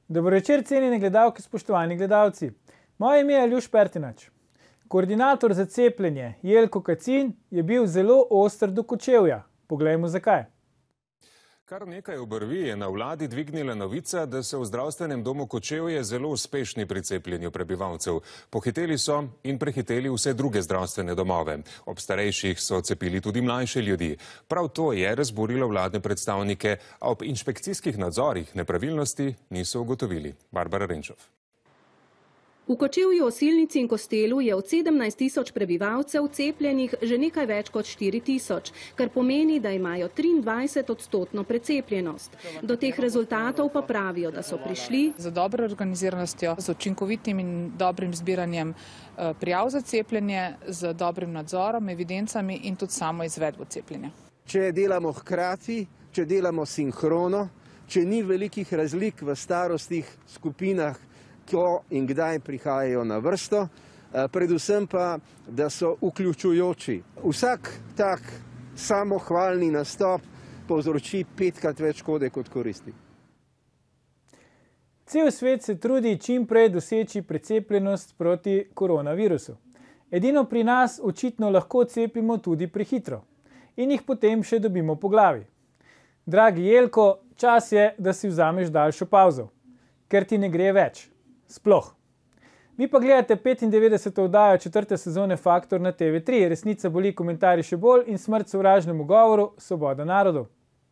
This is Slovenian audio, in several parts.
Dobro večer, cenjeni gledalke, spoštovani gledalci. Moje ime je Aljuš Pertinač. Koordinator za cepljenje Jelko Kacin je bil zelo oster do Kočevja. Poglejmo zakaj. Kar nekaj obrvi je na vladi dvignila novica, da so v zdravstvenem domu Kočevje zelo uspešni pri cepljenju prebivalcev. Pohiteli so in prehiteli vse druge zdravstvene domove. Ob starejših so cepili tudi mlajše ljudi. Prav to je razburilo vladne predstavnike, a ob inšpekcijskih nadzorih nepravilnosti niso ugotovili. Barbara Renčov. V Kočevju, Osilnici in Kostelu je od 17.000 prebivalcev cepljenih že nekaj več kot 4.000, kar pomeni, da imajo 23% precepljenost. Do teh rezultatov pa pravijo, da so prišli z dobro organiziranostjo, z učinkovitim in dobrim zbiranjem prijav za cepljenje, z dobrim nadzorom, evidencami in tudi samo izvedbo cepljenja. Če delamo hkrati, če delamo sinhrono, če ni velikih razlik v starostnih skupinah, ko in kdaj prihajajo na vrsto, predvsem pa, da so vključujoči. Vsak tak samohvalni nastop povzroči 5-krat več škode kot koristi. Cel svet se trudi čim prej doseči precepljenost proti koronavirusu. Edino pri nas očitno lahko cepimo tudi prehitro in jih potem še dobimo po glavi. Dragi Jelko, čas je, da si vzameš daljšo pavzo, ker ti ne gre več. Sploh. Vi pa gledate 95. oddajo 4. sezone Faktor na TV3, Resnica boli, komentarji še bolj in smrt sovražnemu govoru, svoboda narodov.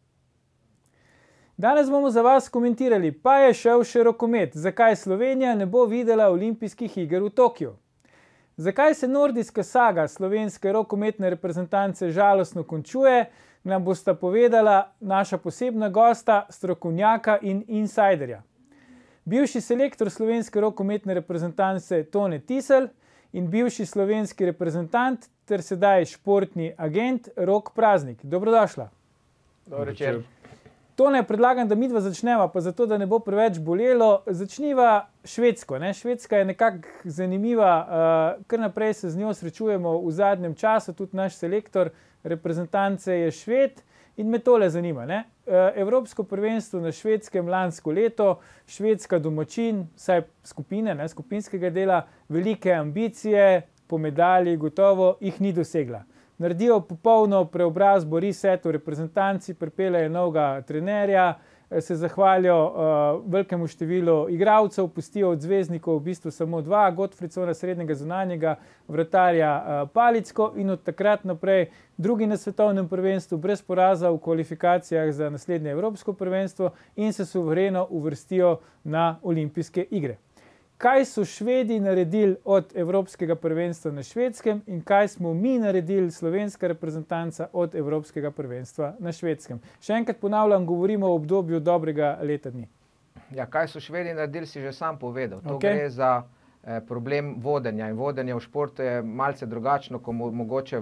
Danes bomo za vas komentirali, pa je šel še rokomet, zakaj Slovenija ne bo videla olimpijskih iger v Tokiu. Zakaj se nordijska saga slovenske rokometne reprezentance žalostno končuje, nam bosta povedala naša posebna gosta, strokovnjaka in insajderja. Bivši selektor slovenske rokometne reprezentance Tone Tisel in bivši slovenski reprezentant ter sedaj športni agent Rok Praznik. Dobrodošla. Dobro večer. Tone, predlagam, da midva začneva, pa zato, da ne bo preveč bolelo, začniva Švedsko. Švedska je nekako zanimiva, kar naprej se z njo srečujemo v zadnjem času, tudi naš selektor reprezentance je Šved. In me tole zanima, Evropsko prvenstvo na Švedskem lansko leto, Švedska domačin, vsaj skupine, skupinskega dela, velike ambicije, po medalji gotovo jih ni dosegla. Naredijo popolno preobrazbo, reset v reprezentanci, pripeljejo novega trenerja, se zahvalijo velikemu številu igralcev, pustijo od zvezdnikov v bistvu samo 2, Gottfridsona, srednjega zunanjega, vratarja Palicko in od takrat naprej drugi na svetovnem prvenstvu brez poraza v kvalifikacijah za naslednje Evropsko prvenstvo in se suvereno uvrstijo na olimpijske igre. Kaj so Švedi naredili od Evropskega prvenstva na Švedskem in kaj smo mi naredili, slovenska reprezentanca, od Evropskega prvenstva na Švedskem? Še enkrat ponavljam, govorimo o obdobju dobrega leta dni. Ja, kaj so Švedi naredili, si že sam povedal. To gre za problem vodenja in vodenje v športu je malce drugačno, kot mogoče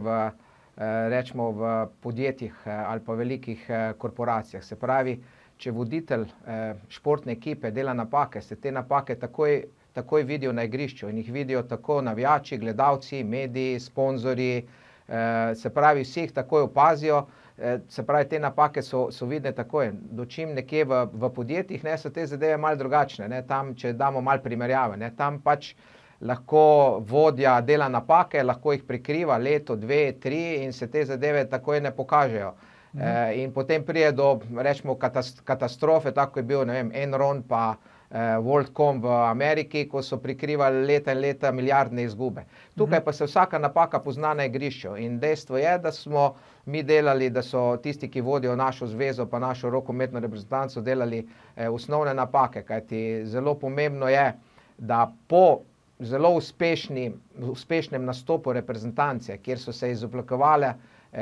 v podjetjih ali pa velikih korporacijah. Se pravi, če voditelj športne ekipe dela napake, se te napake takoj vidijo na igrišču in jih vidijo tako navijači, gledalci, mediji, sponzorji, se pravi, vsi jih takoj opazijo, se pravi, te napake so vidne takoj. Dočim nekje v podjetjih so te zadeve malo drugačne, tam, če damo malo primerjave, tam pač lahko vodja dela napake, lahko jih prikriva leto, 2, 3 in se te zadeve takoj ne pokažejo. In potem prije do, rečemo, katastrofe, tako je bil, Enron pa WorldCom v Ameriki, ko so prikrivali leta in leta milijardne izgube. Tukaj pa se vsaka napaka pozna na igrišču in dejstvo je, da smo mi delali, da so tisti, ki vodijo našo zvezo pa našo rokometno reprezentanco delali osnovne napake, kajti zelo pomembno je, da po zelo uspešnem nastopu reprezentance, kjer so se izoblikovale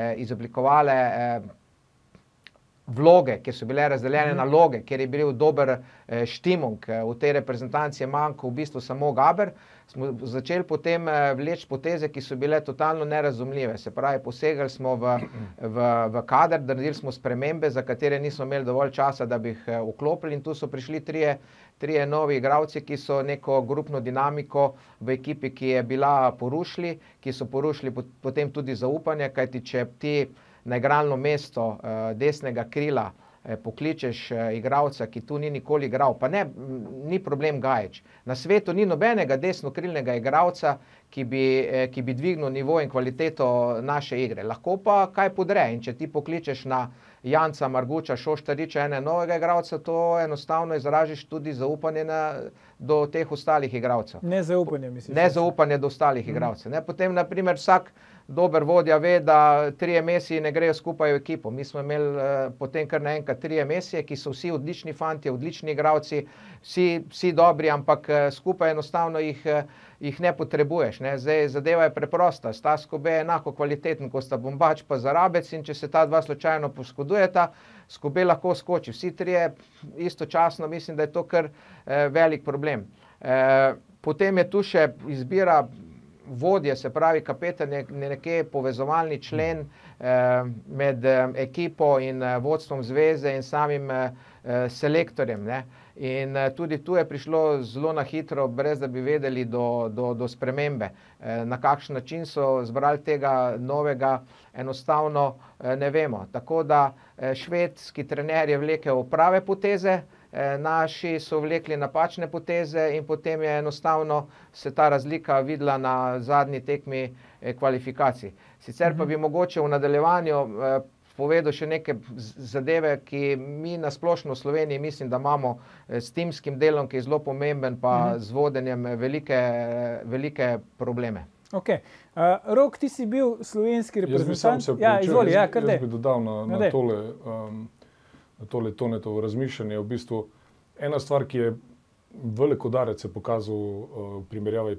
vloge, kjer so bile razdeljene naloge, kjer je bil dober štimung, v tej reprezentanci je manjkal v bistvu samo Gaber, smo začeli potem vleči poteze, ki so bile totalno nerazumljive. Se pravi, posegali smo v kader, naredili smo spremembe, za katere nismo imeli dovolj časa, da bi jih vklopili in tu so prišli trije novi igralci, ki so neko grupno dinamiko v ekipi, ki je bila porušili, ki so porušili potem tudi zaupanje, kajti če ti na igralno mesto desnega krila pokličeš igralca, ki tu ni nikoli igral, pa ne, ni problem Gajić. Na svetu ni nobenega desnokrilnega igralca, ki bi dvignil nivo in kvaliteto naše igre. Lahko pa kaj podre in če ti pokličeš na Janca, Marguča, Šoštariča, ene novega igralca, to enostavno izražiš tudi zaupanje do teh ostalih igralcev. Nezaupanje, mislim. Nezaupanje do ostalih igralcev. Potem, na primer, vsak dober vodja ve, da 3 Mesiji ne grejo skupaj v ekipo. Mi smo imeli potem kar naenkrat 3 Mesije, ki so vsi odlični fantje, odlični igralci, vsi dobri, ampak skupaj enostavno jih ne potrebuješ. Zdaj, zadeva je preprosta. Stas Kobe je enako kvaliteten, kot sta Bombač pa Zarabec, in če se ta dva slučajno poškodujeta, Kobe lahko skoči. Vsi trije istočasno, mislim, da je to kar velik problem. Potem je tu še izbira vodje, se pravi kapetan je nekje povezovalni člen med ekipo in vodstvom zveze in samim selektorjem. In tudi tu je prišlo zelo na hitro, brez da bi vedeli do spremembe. Na kakšen način so zbrali tega novega, enostavno ne vemo. Tako da švedski trener je vlekel prave poteze, naši so vlekli napačne poteze in potem je enostavno se ta razlika videla na zadnji tekmi kvalifikacij. Sicer pa bi mogoče v nadaljevanju povedal še neke zadeve, ki mi na splošno v Sloveniji mislim, da imamo s timskim delom, ki je zelo pomemben, pa z vodenjem velike probleme. Ok. Rok, ti si bil slovenski reprezentant. Izvoli, kar dej. Jaz bi dodal na tole Tonetovo razmišljanje. V bistvu ena stvar, ki je velik udarec se pokazal v primerjavi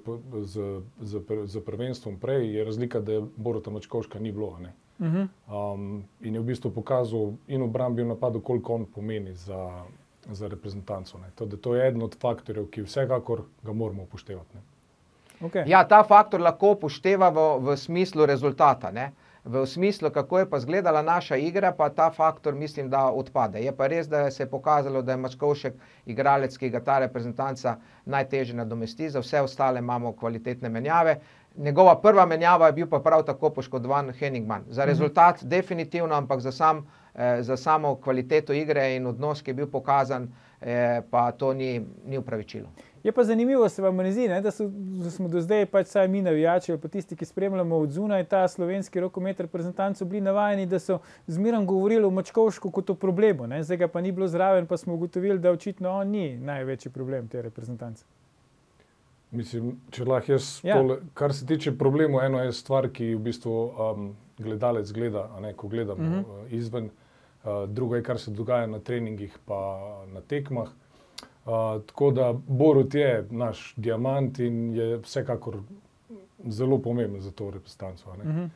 z prvenstvom prej, je razlika, da je Boruta Mačkovška ni bilo. In je v bistvu pokazal in v obrambi in v napadu, koliko on pomeni za reprezentanco. To je eden od faktorjev, ki vsekakor ga moramo upoštevati. Okay. Ja, ta faktor lahko upošteva v smislu rezultata. V smislu, kako je pa izgledala naša igra, pa ta faktor mislim, da odpade. Je pa res, da se je pokazalo, da je Mačkovšek igralec, ki ga ta reprezentanca najtežje nadomesti, za vse ostale imamo kvalitetne menjave. Njegova prva menjava je bil pa prav tako poškodovan Henningman. Za rezultat definitivno, ampak za samo kvaliteto igre in odnos, ki je bil pokazan, pa to ni upravičilo. Je pa zanimivo, se vam ne zdi, da smo do zdaj, pač saj mi navijači, ali pa tisti, ki spremljamo od zunaj ta slovenski rokomet reprezentanc, bili navajeni, da so zmeraj govorili o Mačkovšku kot o problemu. Zdaj ga pa ni bilo zraven, pa smo ugotovili, da očitno on ni največji problem te reprezentance. Mislim, če lahko jaz tole, kar se tiče problemov, eno je stvar, ki v bistvu gledalec gleda, ko gledamo izven. Drugo je, kar se dogaja na treningih pa na tekmah. Tako da Borut je naš diamant in je vsekakor zelo pomemben za to reprezentanco.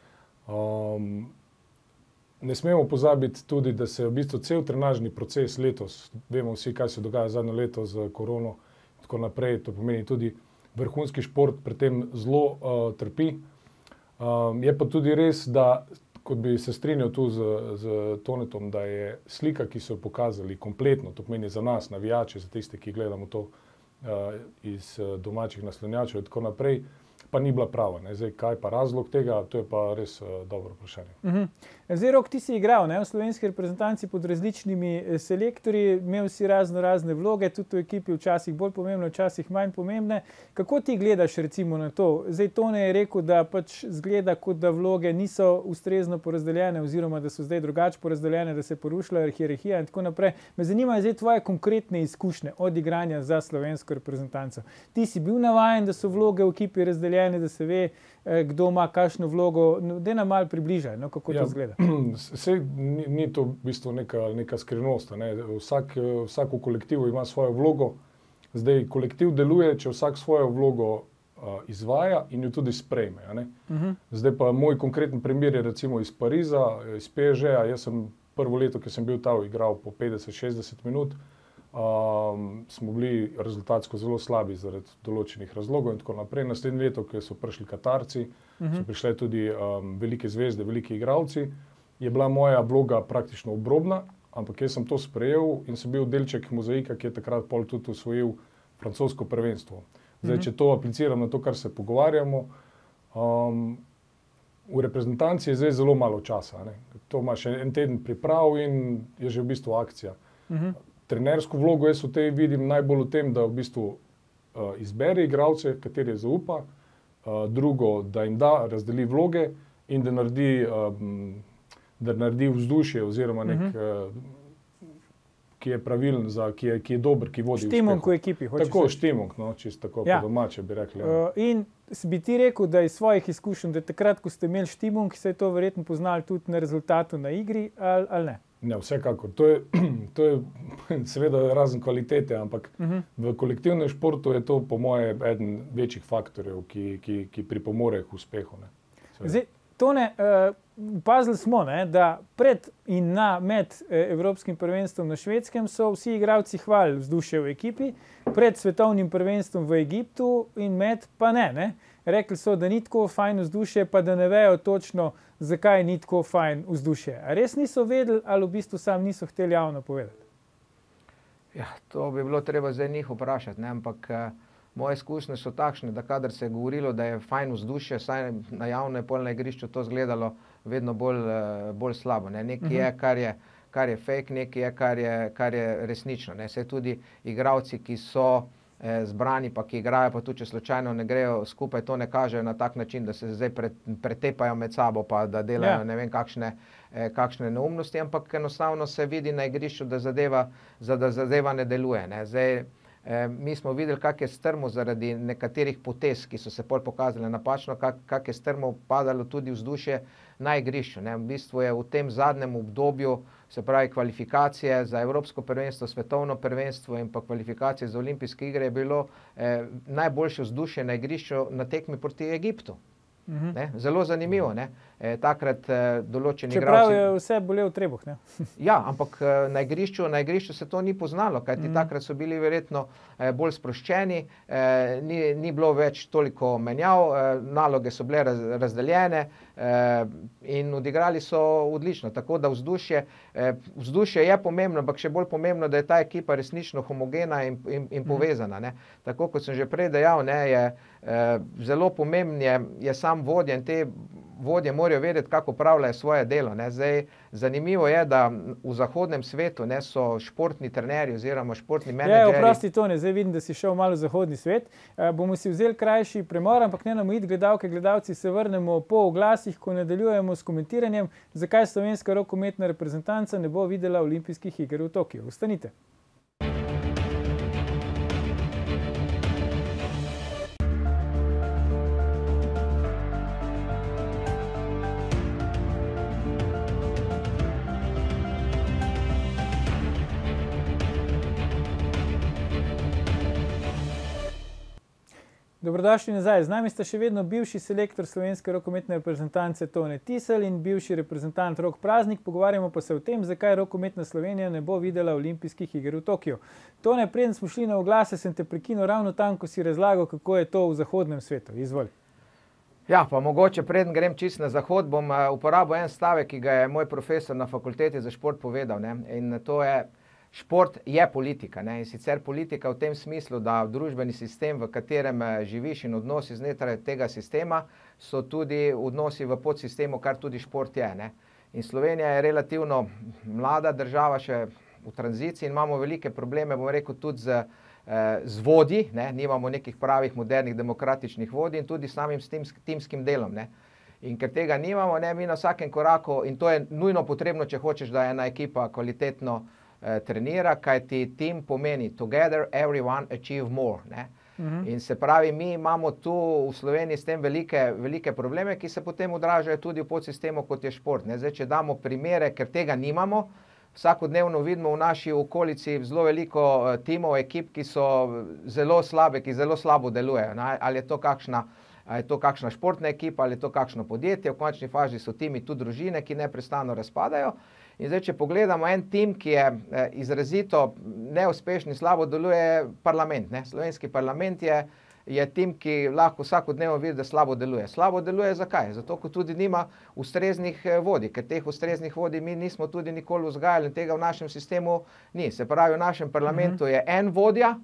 Ne smemo pozabiti tudi, da se v bistvu cel trenažni proces letos, vemo vsi, kaj se dogaja zadnje leto z korono in tako naprej, to pomeni tudi vrhunski šport pri tem zelo trpi. Je pa tudi res, da kot bi se strinjal tu z Tonetom, da je slika, ki so jo pokazali kompletno, to pomeni za nas, navijače, za tiste, ki gledamo to iz domačih naslanjačev in tako naprej, pa ni bila prava. Zdaj, kaj pa razlog tega, to je pa res dobro vprašanje. Zdaj, Rok, ti si igral v slovenski reprezentanci pod različnimi selektorji, imel si razne vloge, tudi v ekipi včasih bolj pomembne, včasih manj pomembne. Kako ti gledaš recimo na to? Zdaj, Tone je rekel, da pač zgleda, kot da vloge niso ustrezno porazdeljene oziroma da so zdaj drugače porazdeljene, da se porušila hierarhija in tako naprej. Me zanimajo zdaj tvoje konkretne izkušnje od igranja za slovensko reprezentanco. Ti si bil navajen, da so vloge v ekipi razdeljene, da se ve, kdo ima kakšno vlogo. Daj nam malo približaj, kako to izgleda. Sej ni to v bistvu neka skrivnost. Vsak v kolektivu ima svojo vlogo. Zdaj, kolektiv deluje, če vsak svojo vlogo izvaja in jo tudi sprejme. Zdaj pa moj konkreten primer je recimo iz Pariza, iz PSG-a. Jaz sem prvo leto, ki sem bil tam, igral po 50-60 minut. Smo bili rezultatsko zelo slabi zaradi določenih razlogov in tako naprej. Naslednje leto, ko so prišli Katarci, so prišle tudi velike zvezde, veliki igralci, je bila moja vloga praktično obrobna, ampak jaz sem to sprejel in sem bil delček mozaika, ki je takrat pol tudi osvojil francosko prvenstvo. Zdaj, če to apliciram na to, kar se pogovarjamo, v reprezentanci je zdaj zelo malo časa. Ne. To ima še en teden priprav in je že v bistvu akcija. Trenersko vlogo jaz v tej vidim najbolj v tem, da v bistvu izbere igralce, kateri je zaupa, drugo, da jim da, razdeli vloge in da naredi vzdušje oziroma ki je pravilen, ki je dober, ki vodi Štimung v ekipi. Tako, štimung, no, čisto tako po domače bi rekli. In bi ti rekel, da iz svojih izkušenj, da takrat, ko ste imeli štimung, se je to verjetno poznali tudi na rezultatu na igri, ali ne? Ne, vsekakor. To je seveda razen kvalitete, ampak v kolektivnem športu je to po moje eden večjih faktorjev, ki pripomore k uspehu. Ne. Zdaj, Tone, opazili smo, da pred in med Evropskim prvenstvom na Švedskem so vsi igralci hvalili vzdušje v ekipi, pred svetovnim prvenstvom v Egiptu in med pa ne. Rekli so, da ni tako fajn vzdušje, pa da ne vejo točno, zakaj ni tako fajn vzdušje. A res niso vedeli ali v bistvu sam niso hteli javno povedati? Ja, to bi bilo treba zdaj njih vprašati, ne? Ampak moje izkušnje so takšne, da kadar se je govorilo, da je fajn vzdušje, saj na javno je pol na igrišču to izgledalo vedno bolj slabo. Ne? Nekaj je, kar je fake, nekaj je, kar je resnično. Ne? Saj tudi igralci, ki so zbrani, pa ki igrajo, pa tudi če slučajno ne grejo skupaj, to ne kažejo na tak način, da se zdaj pretepajo med sabo, pa da delajo ne vem kakšne neumnosti, ampak enostavno se vidi na igrišču, da zadeva ne deluje. Ne? Zdaj, mi smo videli, kak je strmo zaradi nekaterih potez, ki so se pol pokazali napačno, kak je strmo padalo tudi vzdušje na igrišču. Ne. V bistvu je v tem zadnjem obdobju, se pravi kvalifikacije za Evropsko prvenstvo, svetovno prvenstvo in pa kvalifikacije za olimpijske igre je bilo najboljše vzdušje na igrišču na tekmi proti Egiptu. Ne? Zelo zanimivo. Ne? Takrat določeni igralci... Čeprav je vse bolel trebuh, ne? Ja, ampak na igrišču se to ni poznalo, kajti takrat so bili verjetno bolj sproščeni, ni bilo več toliko menjav, naloge so bile razdeljene in odigrali so odlično. Tako da vzdušje je pomembno, ampak še bolj pomembno, da je ta ekipa resnično homogena in povezana. Ne? Tako kot sem že prej dejal, ne, je zelo pomemben je sam vodja in te vodje morajo vedeti, kako upravljajo svoje delo. Ne. Zdaj, zanimivo je, da v zahodnem svetu so športni trenerji oziroma športni menedžerji. Oprosti, Tone, zdaj vidim, da si šel malo v zahodni svet. Bomo si vzeli krajši premor, ampak ne nam iti, gledalci, se vrnemo po oglasih, ko nadaljujemo s komentiranjem, zakaj slovenska rokometna reprezentanca ne bo videla olimpijskih iger v Tokiu. Ostanite. Dobrodošli nazaj. Z nami sta še vedno bivši selektor slovenske rokometne reprezentance Tone Tisel in bivši reprezentant Rok Praznik. Pogovarjamo pa se o tem, zakaj rokometna Slovenija ne bo videla olimpijskih iger v Tokiu. Tone, preden smo šli na oglase, sem te prekinil ravno tam, ko si razlagal, kako je to v zahodnem svetu. Izvoli. Ja, pa mogoče preden grem čisto na zahod, bom uporabil en stavek, ki ga je moj profesor na fakulteti za šport povedal. Ne? In to je: šport je politika, ne? In sicer politika v tem smislu, da družbeni sistem, v katerem živiš in odnosi znotraj tega sistema, so tudi odnosi v podsistemu, kar tudi šport je. Ne? In Slovenija je relativno mlada država, še v tranziciji, in imamo velike probleme, bom rekel, tudi z vodji, ne? Nimamo nekih pravih modernih demokratičnih vodij in tudi samim timskim delom. Ne? In ker tega nimamo, ne, mi na vsakem koraku, in to je nujno potrebno, če hočeš, da ena ekipa kvalitetno trenira, kajti tim pomeni together, everyone achieve more. Ne? In se pravi, mi imamo tu v Sloveniji s tem velike probleme, ki se potem odražajo tudi v podsistemu, kot je šport. Ne? Zdaj, če damo primere, ker tega nimamo, vsakodnevno vidimo v naši okolici zelo veliko timov, ekip, ki so zelo slabe, ki zelo slabo delujejo. Ne? Ali je to kakšna športna ekipa, ali je to kakšno podjetje, v končni fazi so timi tudi družine, ki neprestano razpadajo. In zdaj, če pogledamo en tim, ki je izrazito neuspešen in slabo deluje, parlament. Ne? Slovenski parlament je tim, ki lahko vsakodnevno vidi, da slabo deluje. Slabo deluje zakaj? Zato, ker tudi nima ustreznih vodij, ker teh ustreznih vodij mi nismo tudi nikoli vzgajali in tega v našem sistemu ni. Se pravi, v našem parlamentu je en vodja,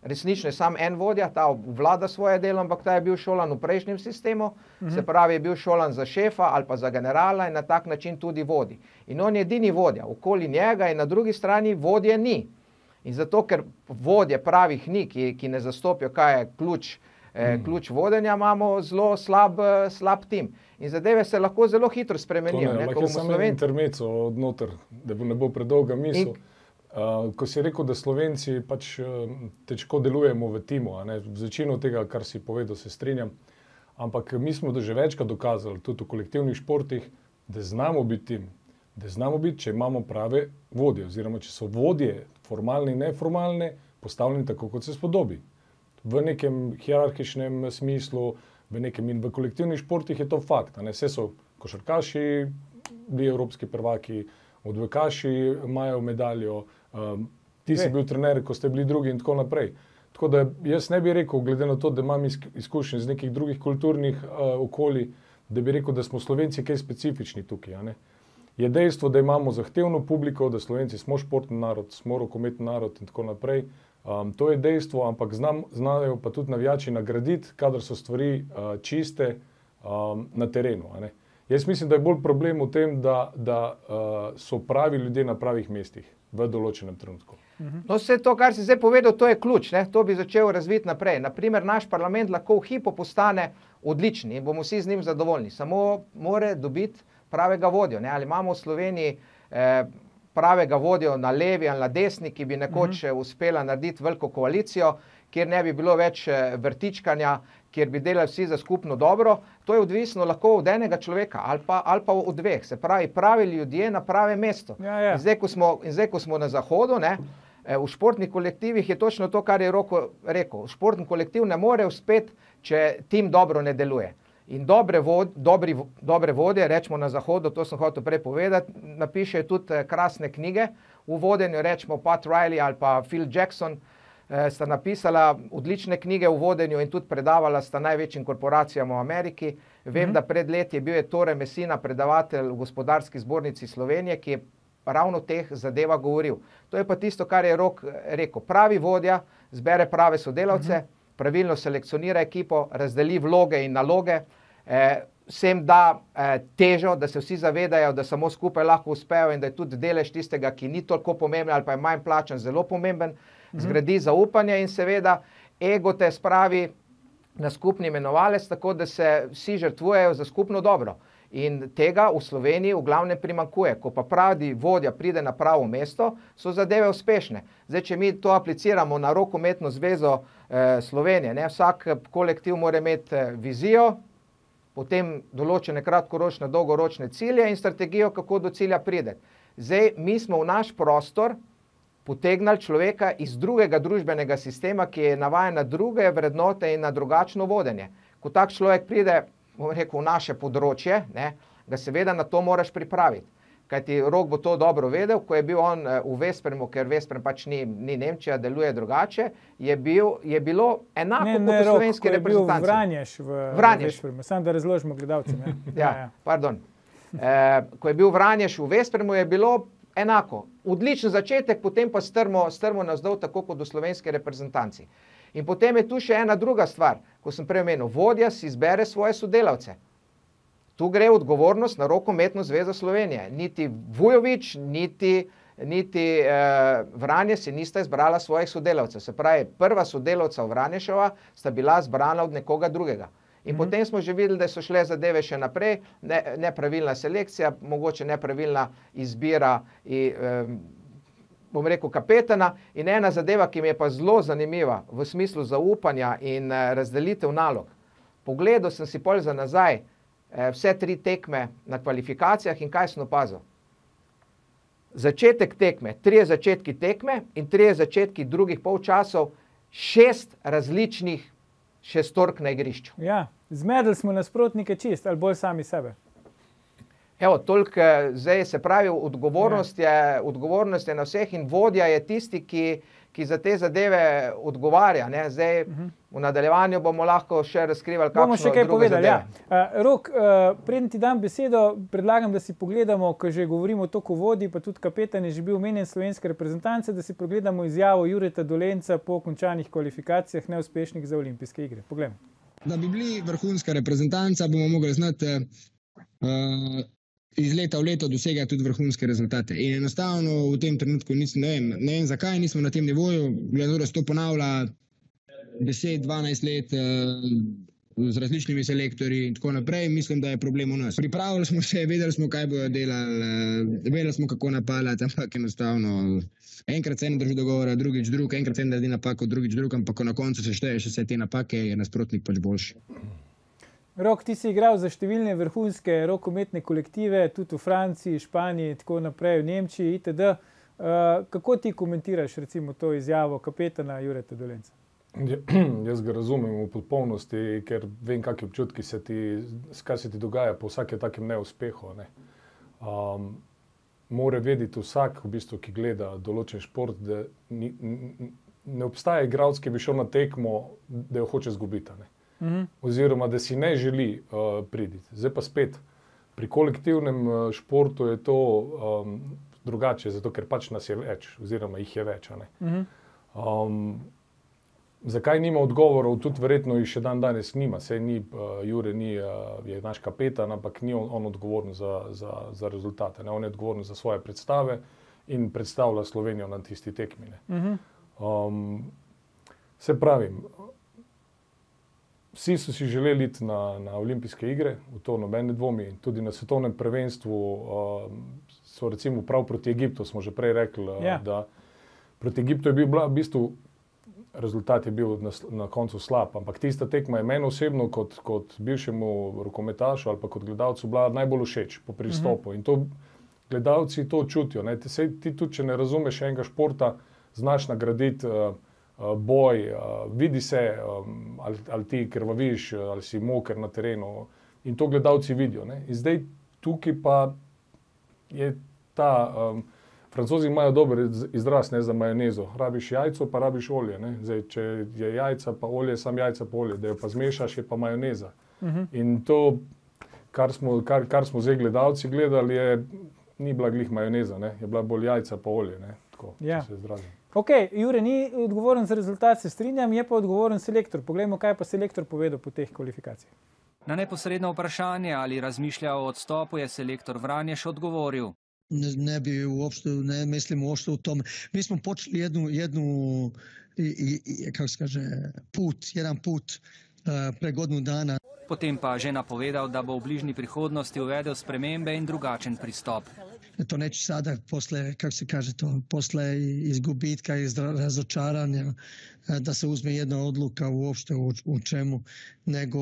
resnično je sam en vodja, ta vlada svoje delo, ampak ta je bil šolan v prejšnjem sistemu, se pravi, je bil šolan za šefa ali pa za generala in na tak način tudi vodi. In on je edini vodja, okoli njega in na drugi strani vodje ni. In zato, ker vodje pravih ni, ki ne zastopijo, kaj je ključ vodenja, imamo zelo slab tim. In zadeve se lahko zelo hitro spremenijo. Lahko samo intermezzo od noter, da ne bo predolga misel. Ko si rekel, da Slovenci pač težko delujemo v timu, z večino tega, kar si povedal, se strinjam, ampak mi smo že večkrat dokazali, tudi v kolektivnih športih, da znamo biti tim, da znamo biti, če imamo prave vodje, oziroma če so vodje, formalne in neformalne, postavljeni tako, kot se spodobi. V nekem hierarhičnem smislu, in v kolektivnih športih je to fakt. Vse so košarkaši, bili evropski prvaki, odbojkaši imajo medaljo, ti si bil trener, ko ste bili drugi in tako naprej. Tako da jaz ne bi rekel, glede na to, da imam izkušnje iz nekih drugih kulturnih okolij, da bi rekel, da smo Slovenci kaj specifični tukaj. Je dejstvo, da imamo zahtevno publiko, da Slovenci smo športni narod, smo rokometni narod in tako naprej. To je dejstvo, ampak znajo pa tudi navijači nagraditi, kadar so stvari čiste na terenu. Jaz mislim, da je bolj problem v tem, da so pravi ljudje na pravih mestih v določenem trenutku. No, vse to, kar si zdaj povedal, to je ključ, to bi začel razviti naprej. Naprimer, naš parlament lahko v hipu postane odličen in bomo vsi z njim zadovoljni, samo mora dobiti pravega vodjo. Ali imamo v Sloveniji pravega vodjo na levi ali na desni, ki bi nekoč uspela narediti veliko koalicijo, kjer ne bi bilo več vrtičkanja, kjer bi delali vsi za skupno dobro, to je odvisno lahko od enega človeka ali pa od dveh. Se pravi, pravi ljudje na pravem mestu. In zdaj, ko smo na zahodu, v športnih kolektivih je točno to, kar je Roko rekel. Športni kolektiv ne more uspeti, če tim dobro ne deluje. In dobre vodje, rečemo na zahodu, to sem hotel prej povedati, napišejo tudi krasne knjige v vodenju, rečemo Pat Riley ali pa Phil Jackson, sta napisala odlične knjige v vodenju in tudi predavala sta največjim korporacijam v Ameriki. Vem, da pred leti je bil Tore Messina, predavatelj v Gospodarski zbornici Slovenije, ki je ravno o teh zadevah govoril. To je pa tisto, kar je Rok rekel. Pravi vodja zbere prave sodelavce, pravilno selekcionira ekipo, razdeli vloge in naloge, vsem da težo, da se vsi zavedajo, da samo skupaj lahko uspejo in da je tudi delež tistega, ki ni toliko pomemben ali pa je manj plačan, zelo pomemben, zgradi zaupanje in seveda ego te spravi na skupni imenovalec, tako da se vsi žrtvujejo za skupno dobro. In tega v Sloveniji v glavnem primanjkuje. Ko pa pravi vodja pride na pravo mesto, so zadeve uspešne. Zdaj, če mi to apliciramo na Rokometno zvezo Slovenije, vsak kolektiv mora imeti vizijo, potem določene kratkoročne, dolgoročne cilje in strategijo, kako do cilja pride. Zdaj, mi smo v naš prostor potegnili človeka iz drugega družbenega sistema, ki je navajen na druge vrednote in na drugačno vodenje. Ko tak človek pride, bom rekel, v naše področje, ga seveda na to moraš pripraviti. Kajti Rok bo to dobro vedel, ko je bil on v Vespremu, ker Vesprem pač ni Nemčija, deluje drugače, je bilo enako kot v slovenski reprezentanci. Vranješ v Vespremu, samo da razložimo gledalcem. Pardon. Ko je bil Vranješ v Vespremu, je bilo enako. Odličen začetek, potem pa strmo navzdol, tako kot v slovenski reprezentanci. In potem je tu še ena druga stvar, ko sem prej omenil, vodja si izbere svoje sodelavce. Tu gre odgovornost na Rokometno zvezo Slovenije. Niti Vujović, niti Vranje si nista izbrala svojih sodelavcev. Se pravi, prva sodelavca Vranješeva sta bila zbrana od nekoga drugega. In potem smo že videli, da so šle zadeve še naprej, nepravilna selekcija, mogoče nepravilna izbira bom rekel, kapetana. In ena zadeva, ki mi je pa zelo zanimiva v smislu zaupanja in razdelitev nalog. Pogledal sem si pol za nazaj vse 3 tekme na kvalifikacijah in kaj sem opazil. Začetek tekme, 3 začetki tekme in 3 začetki drugih polčasov, 6 različnih šestork na igrišču. Ja, zmedli smo nasprotnike čist, ali bolj sami sebe. Evo, toliko zdaj se pravi, odgovornost je na vseh in vodja je tisti, ki za te zadeve odgovarja. Ne? Zdaj, v nadaljevanju bomo lahko še razkrivali kakšno drugo zadeve. Rok, preden ti dam besedo, predlagam, da si pogledamo, ko že govorimo toliko o vodi, pa tudi kapetan je že bil omenjen slovenske reprezentance, da si pogledamo izjavo Jureta Dolenca po končanih kvalifikacijah neuspešnih za olimpijske igre. Poglejmo. Da bi bili vrhunska reprezentanca, bomo mogli znati iz leta v leto dosegati tudi vrhunske rezultate. In enostavno v tem trenutku ne vem zakaj nismo na tem nivoju, glede da se to ponavlja 10-12 let z različnimi selektorji in tako naprej, mislim, da je problem v nas. Pripravili smo se, vedeli smo, kaj bojo delali, vedeli smo, kako napadati, ampak enostavno enkrat se ne drži dogovora, drugič drug, enkrat se naredi napako, drugič drug, ampak ko na koncu se šteješ vse te napake, je nasprotnik pač boljši. Rok, ti si igral za številne vrhunske rokometne kolektive, tudi v Franciji, Španiji, tako naprej, v Nemčiji, itd. Kako ti komentiraš recimo to izjavo kapetana Jureta Dolenca? Jaz ga razumem v popolnosti, ker vem, kakšni občutki kaj se ti dogaja po vsakem takem neuspehu. Ne. Mora vedeti vsak, v bistvu, ki gleda določen šport, da ne obstaja igralec, ki bi šel na tekmo, da jo hoče izgubiti. Oziroma, da si ne želi priti. Zdaj pa spet, pri kolektivnem športu je to drugače, zato ker pač nas je več, oziroma jih je več. Zakaj nima odgovorov, tudi verjetno jih še danes nima. Sej Jure je naš kapetan, ampak ni on odgovoren za rezultate. On je odgovoren za svoje predstave in predstavlja Slovenijo na tisti tekmi. Se pravim, vsi so si želeli iti na olimpijske igre, v to nobene dvomi. Tudi na svetovnem prvenstvu so recimo prav proti Egiptu, smo že prej rekli, da proti Egiptu je bil v bistvu rezultat je bil na koncu slab, ampak tista tekma je meni osebno kot bivšemu rokometašu ali pa kot gledalcu bila najbolj všeč po pristopu. In to gledalci to čutijo. Ti tudi, če ne razumeš enega športa, znaš nagraditi boj, vidi se, ali ti krvaviš, ali si moker na terenu. In to gledalci vidijo. In zdaj tukaj pa je ta... Francozi imajo dober izraz za majonezo. Rabiš jajco, pa rabiš olje. Zdaj, če je jajca pa olje, sam jajca pa olje. Da jo pa zmešaš, je pa majoneza. In to, kar smo zdaj gledalci gledali, ni bila glih majoneza. Je bila bolj jajca pa olje. Tako, če se izrazim. Ok, Jure ni odgovoren za rezultat, se strinjam, je pa odgovoren selektor. Poglejmo, kaj pa selektor povedal po teh kvalifikacijah. Na neposredno vprašanje, ali razmišlja o odstopu, je selektor Vranješ odgovoril. Ne bi uopšte, ne mislim uopšte u tome. Mi smo počeli jednu kako se kaže, jedan put pre godinu dana. Potem pa že napovedal, da bo v bližnji prihodnosti uvedel spremembe in drugačen pristop. To neće sada posle, kako se kaže to, posle izgubitka, iz razočaranja, da se uzme jedna odluka uopšte u čemu, nego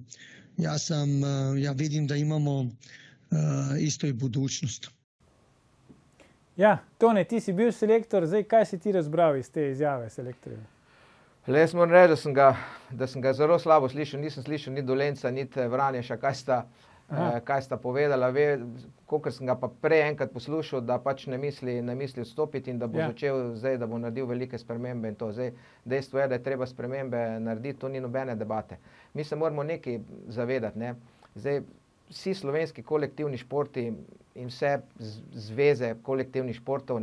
ja vidim da imamo isto i budućnost. Ja, Tone, ti si bil selektor, zdaj kaj si ti razbral iz te izjave selektorja? Jaz moram reči, da sem ga zelo slabo slišal, nisem slišal ni Dolenca, ni Vranješa, kaj sta povedala. Kolikor sem ga pa prej enkrat poslušal, da pač ne misli odstopiti in da bo začel zdaj, da bo naredil velike spremembe in to. Zdaj, dejstvo je, da je treba spremembe narediti, to ni nobene debate. Mi se moramo nekaj zavedati, Zdaj, vsi slovenski kolektivni športi in vse zveze kolektivnih športov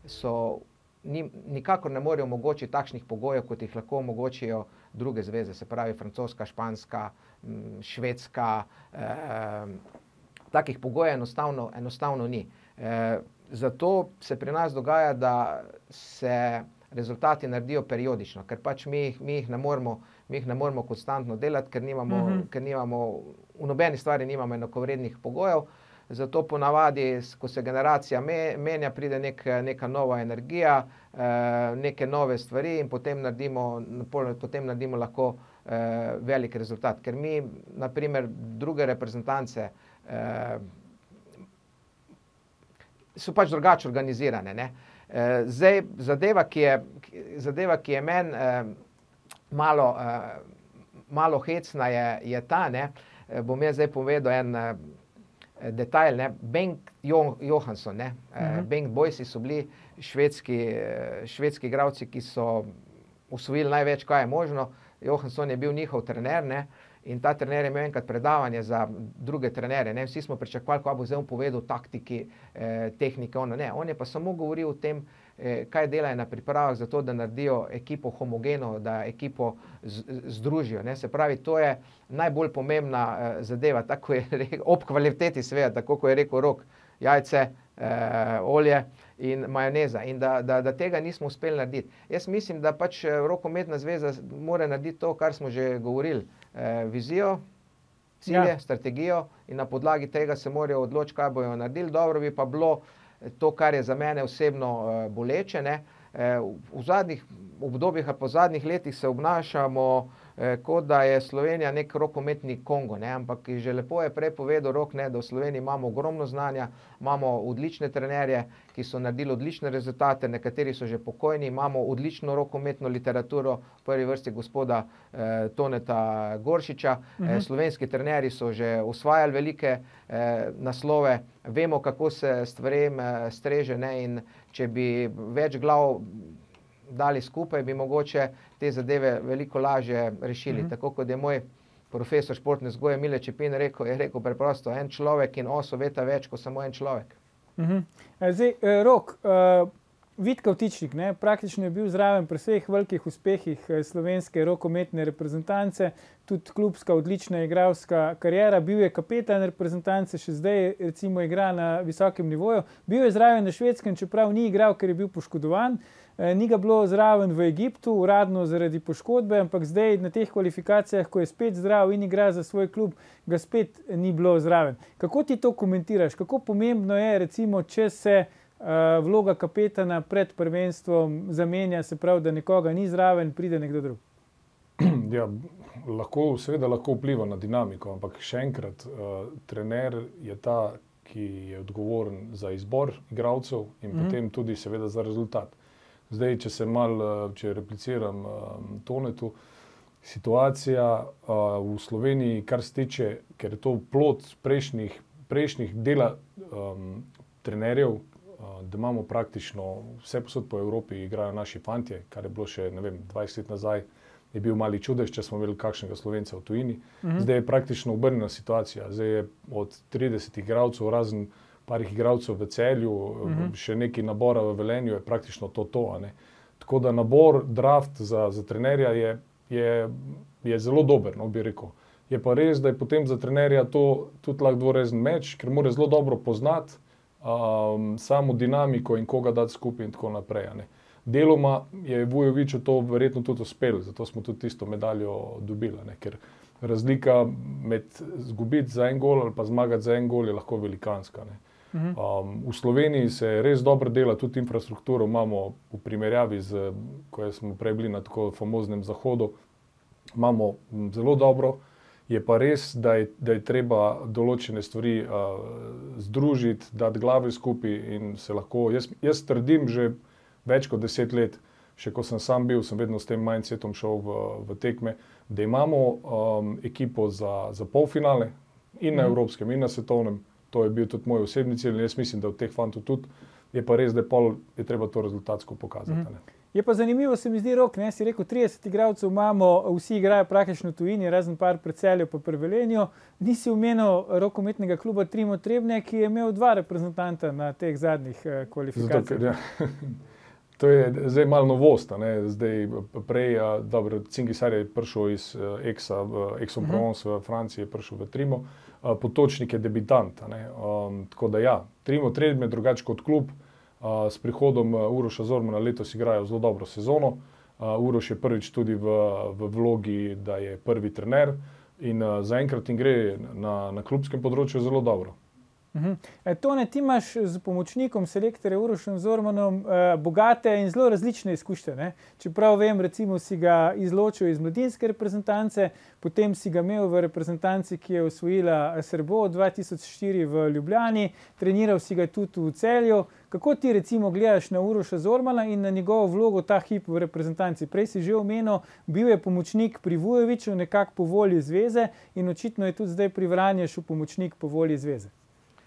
nikakor ne morejo omogočiti takšnih pogojev, kot jih lahko omogočijo druge zveze, se pravi francoska, španska, švedska. Takih pogojev enostavno ni. Zato se pri nas dogaja, da se rezultati naredijo periodično, ker pač mi jih ne moremo konstantno delati, ker nimamo v nobeni stvari nimamo enakovrednih pogojev. Zato ponavadi, ko se generacija menja, pride neka nova energija, neke nove stvari in potem naredimo lahko velik rezultat. Ker mi, naprimer, druge reprezentance so pač drugače organizirane. Zdaj, zadeva, ki je meni malo hecna, je ta, bom jaz zdaj povedal detajl, ne, Bengt Johansson, ne, Bengt Boysi so bili švedski igralci, ki so osvojili največ, kaj je možno. Johansson je bil njihov trener, ne, in ta trener je imel enkrat predavanje za druge trenere, ne, vsi smo pričakovali, ko bo zdaj on povedal taktiki, tehnike, ono, ne, on je pa samo govoril o tem, kaj delajo na pripravah za to, da naredijo ekipo homogeno, da ekipo združijo, ne, se pravi, to je najbolj pomembna zadeva, tako je rekel, ob kvaliteti seveda, tako ko je rekel Rok, jajce, olje in majoneza in da tega nismo uspeli narediti. Jaz mislim, da pač Rokometna zveza mora narediti to, kar smo že govorili, vizijo, cilje, strategijo in na podlagi tega se morajo odločiti, kaj bojo naredili. Dobro bi pa bilo to, kar je za mene osebno boleče, ne. V zadnjih obdobjih, po zadnjih letih se obnašamo, kot da je Slovenija nek rokometni Kongo, ne, ampak že lepo je prej povedal Rok, ne, da v Sloveniji imamo ogromno znanja, imamo odlične trenerje, ki so naredili odlične rezultate, nekateri so že pokojni, imamo odlično rokometno literaturo, v prvi vrsti gospoda Toneta Goršiča, slovenski trenerji so že osvajali velike naslove, vemo, kako se stvarem streže, ne, in če bi več glav dali skupaj, bi mogoče te zadeve veliko lažje rešili. Tako kot je moj profesor športne vzgoje Mile Čepin rekel, je rekel preprosto, en človek in oso veta več, kot samo en človek. Zdaj, Rok, Vid Kavtičnik, ne, praktično je bil zraven pri vseh velikih uspehih slovenske rokometne reprezentance, tudi klubska odlična igralska kariera, bil je kapetan reprezentance, še zdaj recimo igra na visokem nivoju, bil je zraven na Švedskem, čeprav ni igral, ker je bil poškodovan, ni ga bilo zraven v Egiptu, uradno zaradi poškodbe, ampak zdaj na teh kvalifikacijah, ko je spet zdrav in igra za svoj klub, ga spet ni bilo zraven. Kako ti to komentiraš? Kako pomembno je, recimo, če se vloga kapetana pred prvenstvom zamenja, se pravi, da nekoga ni zraven, pride nekdo drug? Ja, seveda lahko vpliva na dinamiko, ampak še enkrat, trener je ta, ki je odgovoren za izbor igralcev in potem tudi seveda za rezultat. Zdaj, če repliciram Tonetu, situacija v Sloveniji, kar se tiče, ker je to plod prejšnjih dela trenerjev, da imamo praktično vse posod po Evropi igrajo naši fantje, kar je bilo še, 20 let nazaj, je bil mali čudež, če smo imeli kakšnega Slovenca v tujini. Zdaj je praktično obrnjena situacija. Zdaj je od 30 igralcev, razen parih igralcev v Celju, še neki nabora v Velenju, je praktično to, ne. Tako da nabor, draft za trenerja je zelo dober, no, bi rekel. Je pa res, da je potem za trenerja to tudi lahko dvorezen meč, ker mora zelo dobro poznati samo dinamiko in koga dati skupaj in tako naprej, ne. Deloma je Vujoviću to verjetno tudi uspelo, zato smo tudi tisto medaljo dobili, ne, ker razlika med izgubiti za en gol ali pa zmagati za en gol je lahko velikanska, ne. V Sloveniji se res dobro dela, tudi infrastrukturo imamo v primerjavi z, ko smo prej bili na tako famoznem Zahodu, imamo zelo dobro, je pa res, da je treba določene stvari združiti, dati glave skupaj in se lahko, jaz trdim že več kot 10 let, še ko sem sam bil, sem vedno s tem mindsetom šel v tekme, da imamo ekipo za polfinale in na evropskem in na svetovnem. To je bil tudi moj osebni cilj in jaz mislim, da v teh fantov tudi. Je pa res, da je treba to rezultatsko pokazati. Ne? Je pa zanimivo, se mi zdi, Rok, ne, si rekel, 30 igralcev imamo, vsi igrajo praktično v tujini, razen par pri Celju pa pri Velenju. Nisi omenil rokometnega kluba Trimo Trebnje, ki je imel 2 reprezentanta na teh zadnjih kvalifikacijah. To je zdaj malo novost, ne, zdaj prej, dobro, Cingisar je prišel iz Aix-en-Provence v Franciji, je prišel v Trimo, Potočnik je debitant, ne, tako da ja, Trimo Trebnje drugače kot klub, s prihodom Uroša Zormana letos igrajo zelo dobro sezono, Uroš je prvič tudi v vlogi, da je prvi trener in zaenkrat jim gre na klubskem področju zelo dobro. Tone, ti imaš z pomočnikom selektorja Urošem Zormanom bogate in zelo različne izkušnje, ne? Čeprav vem, recimo si ga izločil iz mladinske reprezentance, potem si ga imel v reprezentanci, ki je osvojila Srbo 2004 v Ljubljani, treniral si ga tudi v Celju. Kako ti recimo gledaš na Uroša Zormana in na njegovo vlogo ta hip v reprezentanci? Prej si že omenil, bil je pomočnik pri Vujoviću, nekako po volji zveze in očitno je tudi zdaj pri Vranješu pomočnik po volji zveze.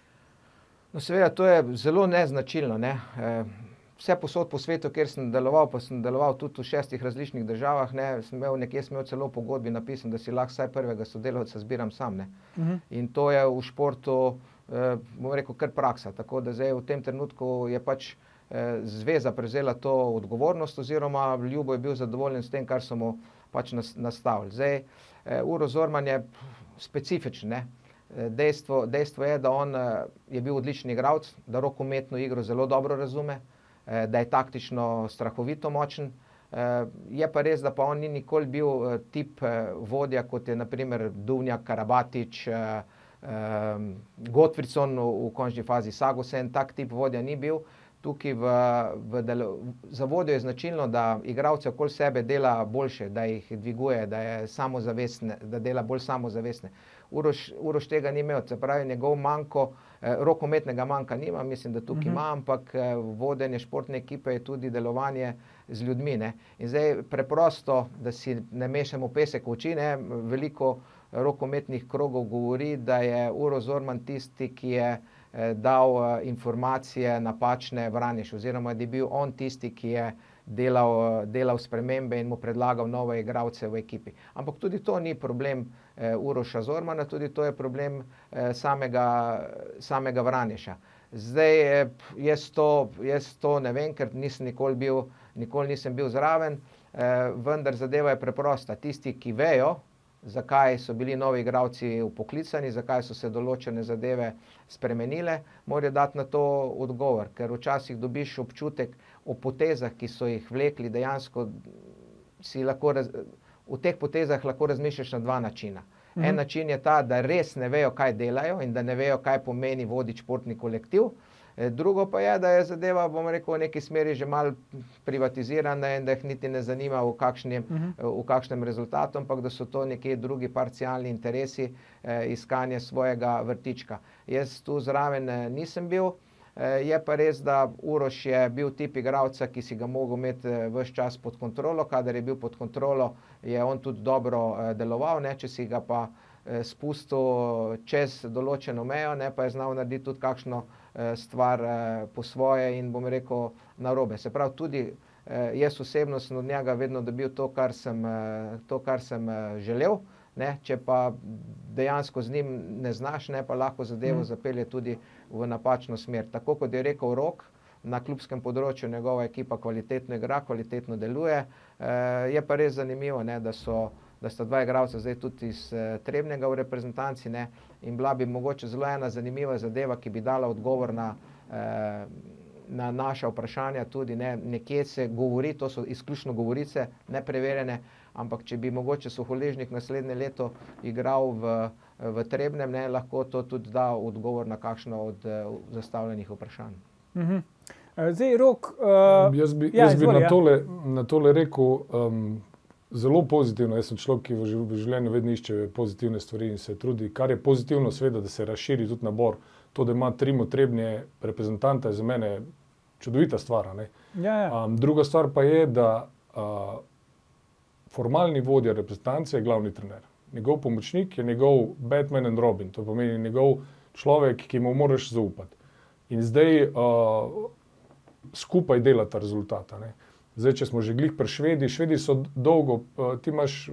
No, seveda, to je zelo neznačilno, ne. Vse posod po svetu, kjer sem deloval, pa sem deloval tudi v 6 različnih državah, ne, nekje sem imel celo v pogodbi napisan, da si lahko vsaj prvega sodelavca zbiram sam, ne. In to je v športu, bom rekel, kar praksa, tako da zdaj v tem trenutku je pač zveza prevzela to odgovornost oziroma Ljubo je bil zadovoljen s tem, kar so mu pač nastavili. Zdaj, Uroš Zorman je specifičen, ne. Dejstvo je, da on je bil odličen igralec, da rokometno igro zelo dobro razume, da je taktično strahovito močen. Je pa res, da pa on ni nikoli bil tip vodja, kot je na primer Duvnjak, Karabatič, Gottfriedson, v končni fazi Sagosen, tak tip vodja ni bil. Tukaj za vodjo je značilno, da igralce okoli sebe dela boljše, da jih dviguje, da je samozavestne, da dela bolj samozavestne. Uroš tega ni imel, se pravi, njegov manko, rokometnega manka nima, mislim, da tukaj ima, ampak vodenje športne ekipe je tudi delovanje z ljudmi, ne. In zdaj preprosto, da si ne mešamo pesek v oči, ne, veliko rokometnih krogov govori, da je Uroš Zorman tisti, ki je dal informacije napačne Vranješu, oziroma da je bil on tisti, ki je delal spremembe in mu predlagal nove igralce v ekipi. Ampak tudi to ni problem Uroša Zormana, tudi to je problem samega Vranješa. Zdaj, jaz to ne vem, ker nikoli nisem bil zraven, vendar zadeva je preprosta. Tisti, ki vejo, zakaj so bili novi igralci vpoklicani, zakaj so se določene zadeve spremenile, morajo dati na to odgovor, ker včasih dobiš občutek o potezah, ki so jih vlekli, dejansko v teh potezah lahko razmišljaš na dva načina. En način je ta, da res ne vejo, kaj delajo in da ne vejo, kaj pomeni voditi športni kolektiv. Drugo pa je, da je zadeva, bom rekel, v neki smeri že malo privatizirana in da jih niti ne zanima v kakšnem rezultatu, ampak da so to nekje drugi parcialni interesi, iskanje svojega vrtička. Jaz tu zraven nisem bil, je pa res, da Uroš je bil tip igralca, ki si ga mogel imeti ves čas pod kontrolo, kadar je bil pod kontrolo, je on tudi dobro deloval, ne, če si ga pa spustil čez določeno mejo, ne, pa je znal narediti tudi kakšno stvar po svoje in bom rekel narobe. Se pravi, tudi jaz osebno sem od njega vedno dobil to, kar sem želel, ne, če pa dejansko z njim ne znaš, ne, pa lahko zadevo zapelje tudi v napačno smer. Tako kot je rekel Rok, na klubskem področju njegova ekipa kvalitetno igra, kvalitetno deluje. Je pa res zanimivo, ne, da sta dva igralca zdaj tudi iz Trebnjega v reprezentanci, ne, in bila bi mogoče zelo ena zanimiva zadeva, ki bi dala odgovor na naša vprašanja tudi, ne, nekje se govori, to so izključno govorice, nepreverjene, ampak če bi mogoče Suholižnik naslednje leto igral v Trebnjem, ne, lahko to tudi da odgovor na kakšno od zastavljenih vprašanj. Zdaj, Rok... Jaz bi na tole rekel, zelo pozitivno, jaz sem človek, ki v življenju vedno išče pozitivne stvari in se trudi, kar je pozitivno seveda, da se razširi tudi nabor. To, da ima Trimo Trebnje reprezentanta, je za mene čudovita stvar, ne. Druga stvar pa je, da formalni vodja reprezentance je glavni trener. Njegov pomočnik je njegov Batman and Robin, to pomeni njegov človek, ki mu moraš zaupati. In zdaj skupaj delata rezultata, ne. Zdaj, če smo že glih pri Švedi so dolgo, ti imaš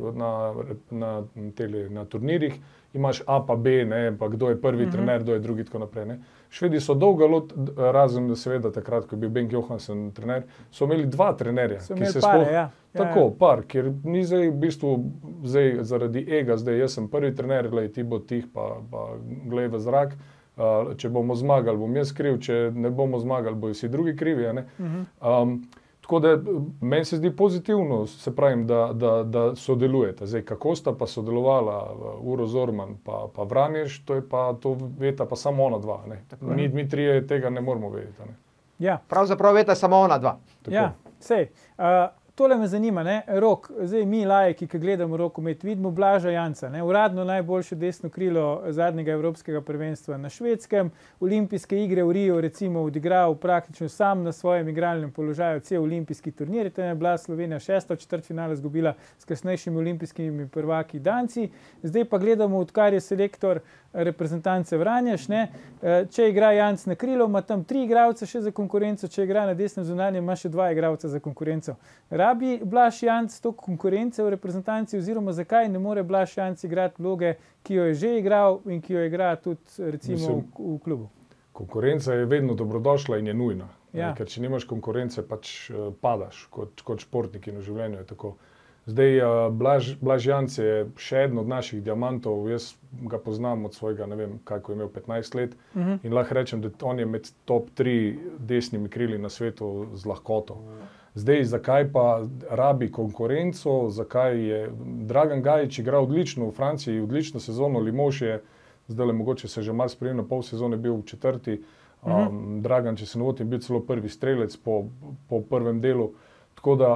na turnirjih, imaš A pa B, ne, pa kdo je prvi trener, kdo je drugi, tako naprej, ne. Švedi so dolgo, razen seveda takrat, ko je bil Bengt Johansen trener, so imeli dva trenerja. So imeli pare, Tako, par, ker ni zdaj v bistvu zaradi ega, zdaj jaz sem prvi trener, glej, ti bo tih, pa glej v zrak, če bomo zmagali, bom jaz kriv, če ne bomo zmagali, bojo vsi drugi krivi, ne. Tako da meni se zdi pozitivno, se pravim, da sodelujete. Zdaj, kako sta pa sodelovala Uroš Zorman pa Vranješ, to veta pa samo ona dva, ne. Mi trije tega ne moramo vedeti, ne. Pravzaprav veta samo ona dva. Ja, sej. tole me zanima, ne, Rok, zdaj mi lajki, ki gledamo rokomet, vidimo Blaža Janca, ne, uradno najboljše desno krilo zadnjega evropskega prvenstva na Švedskem, olimpijske igre v Rio recimo odigral praktično sam na svojem igralnem položaju cel olimpijski turnir, tam je bila Slovenija 6. v četrtfinalu izgubila s kasnejšimi olimpijskimi prvaki Danci, zdaj pa gledamo, odkar je selektor reprezentance Vranješ, ne, če igra Janc na krilo, ima tam 3 igralce še za konkurenco, če igra na desnem zunanjem, ima še 2 igralca za konkurenco. Rabi Blaž Janc to konkurence v reprezentanci oziroma zakaj ne more Blaž Janc igrati vloge, ki jo je že igral in ki jo igra tudi recimo v klubu? Konkurenca je vedno dobrodošla in je nujna, Ja. ker če nimaš konkurence, pač padaš kot športnik in v življenju je tako. Zdaj, Blaž Janc je še eden od naših diamantov, jaz ga poznam od svojega, ne vem, kako je imel 15 let in lahko rečem, da on je med top 3 desnimi krili na svetu z lahkoto. Zdaj, zakaj pa rabi konkurenco, zakaj je Dragan Gajić igra odlično v Franciji, odlično sezono, Limož je, zdaj mogoče se že malo spremljal, pol sezone bil v 4. Dragan, če se ne motim, bil celo prvi strelec po prvem delu. Tako da,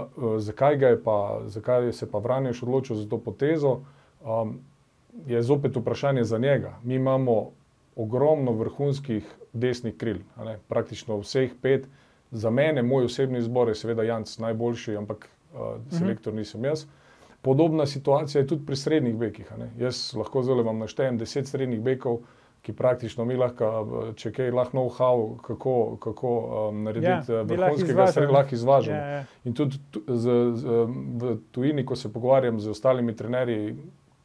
zakaj se pa Vranješ odločil za to potezo, je zopet vprašanje za njega. Mi imamo ogromno vrhunskih desnih kril, praktično vseh 5. Za mene, moj osebni izbor je seveda Janc najboljši, ampak selektor nisem jaz. Podobna situacija je tudi pri srednjih bekih. Jaz lahko zdaj vam naštejem 10 srednjih bekov, ki praktično mi lahko, če kaj, lahko know-how, kako narediti vrhunskega srednjega, lahko izvažamo. In tudi v tujini, ko se pogovarjam z ostalimi trenerji,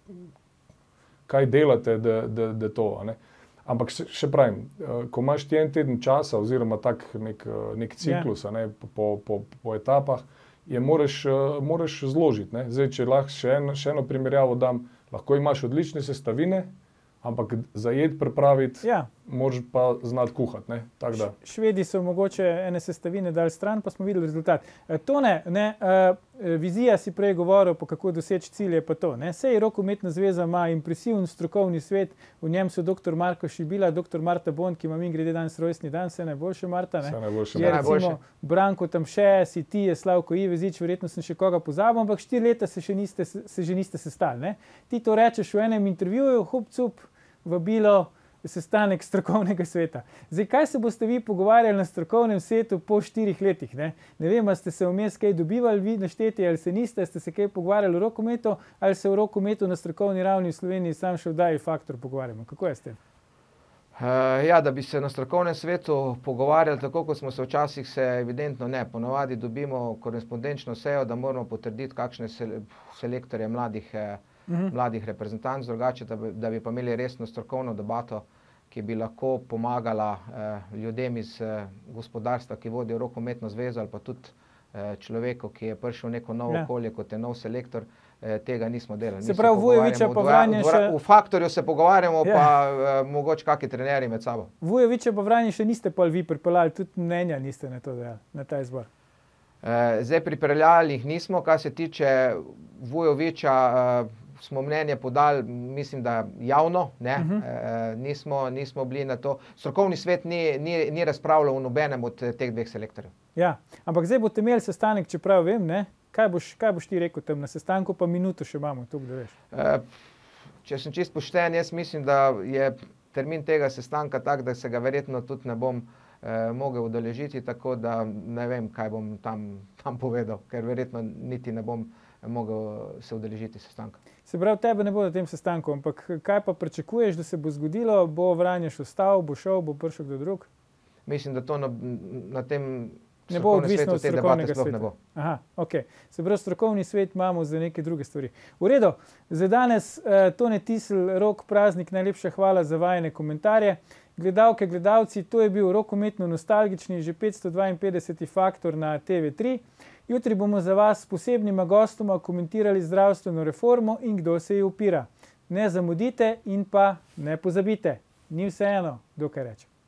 kaj delate, da to. Ampak še pravim, ko imaš ti en teden časa oziroma tak nek ciklus po etapah, je moraš zložiti. Zdaj, če lahko še eno primerjavo dam, lahko imaš odlične sestavine, ampak za jed pripraviti, moraš pa znati kuhati. Švedi so mogoče ene sestavine dali stran, pa smo videli rezultat. Tone, vizija si prej govoril, po kako doseči cilje, pa to. Sej Rokometna zveza ima impresiven strokovni svet, v njem so dr. Marko Šibila, dr. Marta Bond, ki ima mingredje danes rojstni dan, vse najboljše, Marta. Vse najboljše. Je recimo Branko Tamše, si ti, je Slavko Ivezič, verjetno sem še koga pozabil, ampak 4 leta se že niste sestali. Ti to rečeš v enem intervjuju, hup, cup, vabilo, sestanek strokovnega sveta. Zdaj, kaj se boste vi pogovarjali na strokovnem svetu po 4 letih? Ne vem, ali ste se vmes kaj dobivali vi našteti, ali se niste, ste se kaj pogovarjali o rokometu, ali se o rokometu na strokovni ravni v Sloveniji sam še vdaji faktor pogovarjamo. Kako je s tem? Da bi se na strokovnem svetu pogovarjali tako, kot smo se včasih, se evidentno ne. Ponavadi dobimo korespondenčno sejo, da moramo potrditi kakšne selektorje mladih reprezentanc, drugače, da bi pa imeli resno strokovno debato, ki bi lahko pomagala ljudem iz gospodarstva, ki vodijo Rokometno zvezo, ali pa tudi človeku, ki je prišel v neko novo okolje, kot je nov selektor, tega nismo delali. Se pravi, Vujovića pa Vranješa... V faktorju se pogovarjamo, pa mogoče kakšni trenerji med sabo. Vujovića pa Vranješa niste pa vi pripeljali, tudi mnenja niste na to dejali, na ta izbor. Zdaj pripeljali jih nismo, kar se tiče Vujovića, smo mnenje podali, mislim, da javno, nismo bili na to. Strokovni svet ni razpravljal o nobenem od teh 2 selektorjev. Ja, ampak zdaj boste imeli sestanek, čeprav vem, kaj boš ti rekel tam na sestanku, pa minuto še imamo, tukaj da veš. Če sem čist pošten, jaz mislim, da je termin tega sestanka tak, da se ga verjetno tudi ne bom mogel udeležiti, tako da ne vem, kaj bom tam povedal, ker verjetno niti ne bom mogel se udeležiti sestanka. Se pravi, tebe ne bo na tem sestanku, ampak kaj pa pričakuješ, da se bo zgodilo? Bo Vranješ ostal, bo šel, bo prišel kdo drug? Mislim, da to na tem ne bo odvisno od strokovnega sveta. Ne bo. Aha, ok. Se pravi, strokovni svet imamo za neke druge stvari. V redu, za danes Tone Tisl, Rok Praznik, najlepša hvala za vajine komentarje. Gledalke, gledalci, to je bil rokometno nostalgični, že 552. faktor na TV3. Jutri bomo za vas s posebnima gostoma komentirali zdravstveno reformo in kdo se ji upira. Ne zamudite in pa ne pozabite. Ni vseeno, kdo kaj reče.